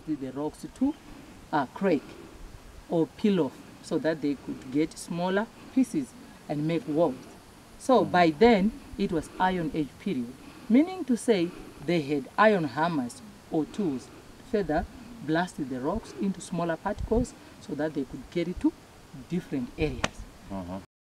caused the rocks to crack or peel off so that they could get smaller pieces and make walls. So by then, it was Iron Age period, meaning to say they had iron hammers or tools to further blast the rocks into smaller particles so that they could get it to different areas.